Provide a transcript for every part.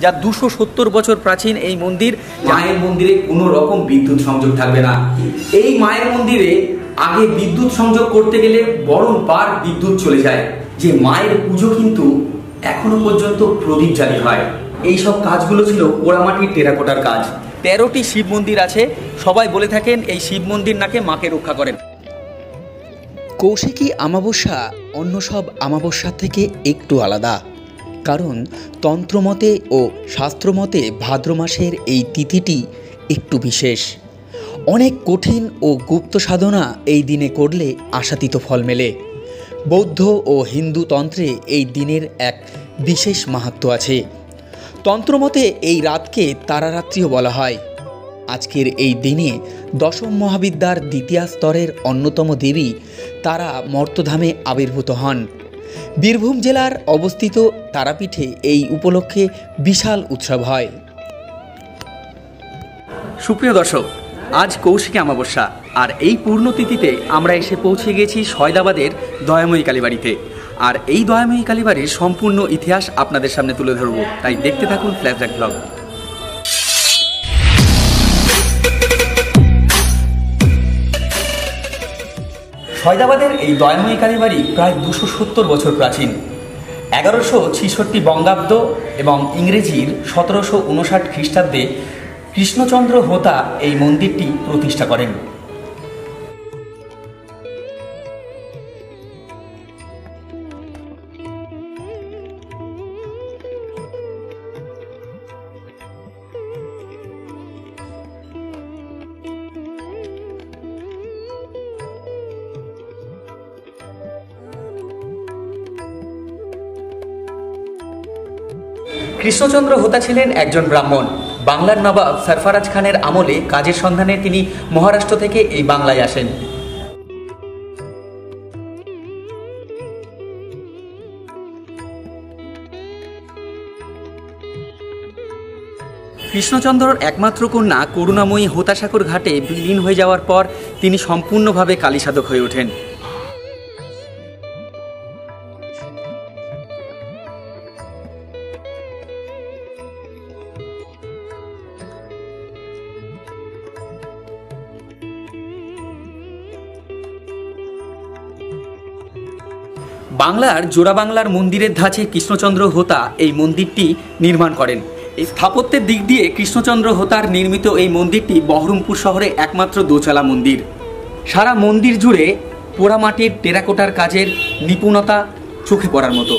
যা 270 বছর প্রাচীন এই মন্দির। মায়ের মন্দিরে কোনো রকম বিদ্যুৎ সংযোগ থাকবে না। এই মায়ের মন্দিরে আগে বিদ্যুৎ সংযোগ করতে গেলে বারংবার বিদ্যুৎ চলে যায়। যে মায়ের পুজো কিন্তু এখনো পর্যন্ত প্রদীপ জ্বালিয়ে হয়। এই সব কাজগুলো ছিল পোড়ামাটির টেরাকোটার কাজ। 13টি শিব মন্দির আছে। সবাই বলে থাকেন এই শিব মন্দির নাকি মাকে রক্ষা করেন। কৌশিকী অমাবস্যা অন্য সব অমাবস্যা থেকে একটু আলাদা, কারণ তন্ত্রমতে ও শাস্ত্রমতে ভাদ্র মাসের এই তিথিটি একটু বিশেষ। অনেক কঠিন ও গুপ্ত সাধনা এই দিনে করলে আশাতীত ফল মেলে। বৌদ্ধ ও হিন্দু তন্ত্রে এই দিনের এক বিশেষ মাহাত্ম্য আছে। তন্ত্রমতে এই রাতকে তারারাত্রিও বলা হয়। আজকের এই দিনে দশম মহাবিদ্যার দ্বিতীয় স্তরের অন্যতম দেবী তারা মর্তধামে আবির্ভূত হন। বীরভূম জেলার অবস্থিত তারাপীঠে এই উপলক্ষে বিশাল উৎসব হয়। সুপ্রিয় দর্শক, আজ কৌশিকী অমাবস্যা, আর এই পূর্ণতিথিতে আমরা এসে পৌঁছে গেছি সয়দাবাদের দয়াময়ী কালীবাড়িতে। আর এই দয়াময়ী কালীবাড়ির সম্পূর্ণ ইতিহাস আপনাদের সামনে তুলে ধরব, তাই দেখতে থাকুন ফ্ল্যাশব্যাক ব্লগ। সয়দাবাদের এই দয়াময়ী কালীবাড়ি প্রায় 270 বছর প্রাচীন। 1166 বঙ্গাব্দ এবং ইংরেজির 1759 খ্রিস্টাব্দে কৃষ্ণচন্দ্র হোতা এই মন্দিরটি প্রতিষ্ঠা করেন। কৃষ্ণচন্দ্র হোতা ছিলেন একজন ব্রাহ্মণ। বাংলার নবাব সরফরাজ খানের আমলে কাজের সন্ধানে তিনি মহারাষ্ট্র থেকে এই বাংলায় আসেন। কৃষ্ণচন্দ্রর একমাত্র কন্যা করুণাময়ী হোতাসাগর ঘাটে বিলীন হয়ে যাওয়ার পর তিনি সম্পূর্ণভাবে কালীসাধক হয়ে ওঠেন। বাংলার জোড়াবাংলার মন্দিরের ধাঁচে কৃষ্ণচন্দ্র হোতা এই মন্দিরটি নির্মাণ করেন। এই স্থাপত্যের দিক দিয়ে কৃষ্ণচন্দ্র হোতার নির্মিত এই মন্দিরটি বহরমপুর শহরে একমাত্র দোচালা মন্দির। সারা মন্দির জুড়ে পোড়ামাটির টেরাকোটার কাজের নিপুণতা চোখে পড়ার মতো।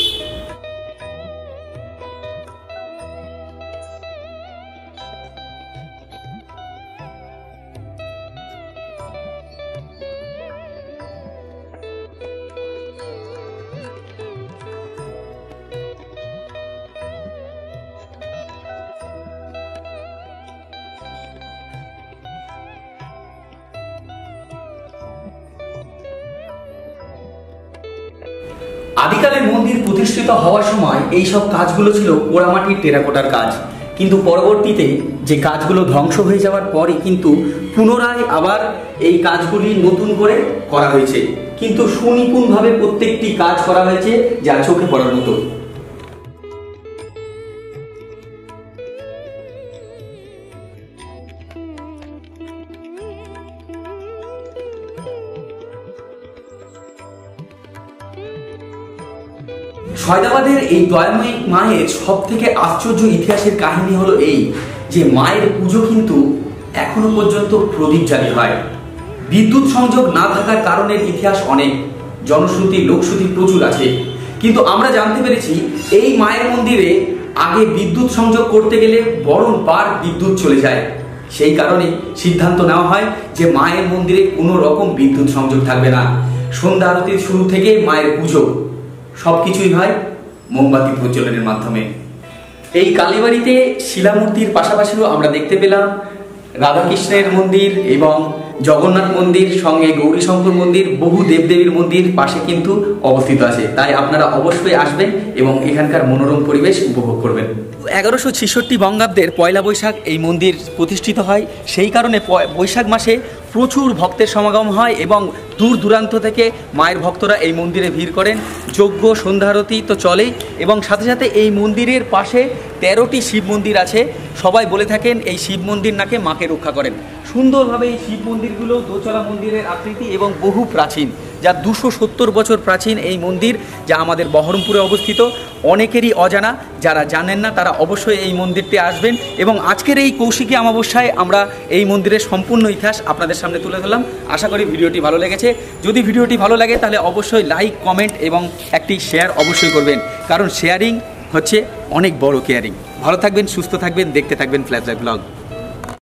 আদিকালের মন্দির প্রতিষ্ঠিত হওয়ার সময় এই সব কাজগুলো ছিল পোড়ামাটির টেরাকোটার কাজ, কিন্তু পরবর্তীতে যে কাজগুলো ধ্বংস হয়ে যাওয়ার পরে কিন্তু পুনরায় আবার এই কাজগুলি নতুন করে করা হয়েছে, কিন্তু সুনিপুণভাবে প্রত্যেকটি কাজ করা হয়েছে যা চোখে পড়ার মতো। সয়দাবাদের এই দয়াময়ী মায়ের সব থেকে আশ্চর্য ইতিহাসের কাহিনী হলো এই যে মায়ের পুজো কিন্তু এখনো পর্যন্ত প্রদীপ জ্বালিয়ে হয়। বিদ্যুৎ সংযোগ না থাকার কারণের ইতিহাস অনেক, জনশ্রুতি লোকশ্রুতি প্রচুর আছে, কিন্তু আমরা জানতে পেরেছি এই মায়ের মন্দিরে আগে বিদ্যুৎ সংযোগ করতে গেলে বারংবার বিদ্যুৎ চলে যায়। সেই কারণে সিদ্ধান্ত নেওয়া হয় যে মায়ের মন্দিরে কোনো রকম বিদ্যুৎ সংযোগ থাকবে না। সন্ধ্যা আরতির শুরু থেকে মায়ের পুজো সবকিছুই হয় মোমবাতি প্রজ্বলনের মাধ্যমে। এই কালীবাড়িতে শিলামূর্তির পাশাপাশিও আমরা দেখতে পেলাম রাধাকৃষ্ণের মন্দির এবং জগন্নাথ মন্দির, সঙ্গে গৌরীশঙ্কর মন্দির, বহু দেবদেবীর মন্দির পাশে কিন্তু অবস্থিত আছে। তাই আপনারা অবশ্যই আসবেন এবং এখানকার মনোরম পরিবেশ উপভোগ করবেন। 1166 বঙ্গাব্দের পয়লা বৈশাখ এই মন্দির প্রতিষ্ঠিত হয়। সেই কারণে বৈশাখ মাসে প্রচুর ভক্তের সমাগম হয় এবং দূর দূরান্ত থেকে মায়ের ভক্তরা এই মন্দিরে ভিড় করেন। যজ্ঞ, সন্ধ্যারতি তো চলেই, এবং সাথে সাথে এই মন্দিরের পাশে 13টি শিব মন্দির আছে। সবাই বলে থাকেন এই শিব মন্দির নাকি মাকে রক্ষা করেন। সুন্দরভাবে এই শিব মন্দিরগুলো দোতলা মন্দিরের আকৃতি এবং বহু প্রাচীন, যা 270 বছর প্রাচীন এই মন্দির, যা আমাদের বহরমপুরে অবস্থিত। অনেকেরই অজানা, যারা জানেন না তারা অবশ্যই এই মন্দিরটি আসবেন। এবং আজকের এই কৌশিকী অমাবস্যায় আমরা এই মন্দিরের সম্পূর্ণ ইতিহাস আপনাদের সামনে তুলে ধরলাম। আশা করি ভিডিওটি ভালো লেগেছে। যদি ভিডিওটি ভালো লাগে তাহলে অবশ্যই লাইক, কমেন্ট এবং একটি শেয়ার অবশ্যই করবেন, কারণ শেয়ারিং হচ্ছে অনেক বড় কেয়ারিং। ভালো থাকবেন, সুস্থ থাকবেন, দেখতে থাকবেন ফ্ল্যাশব্যাক ব্লগ।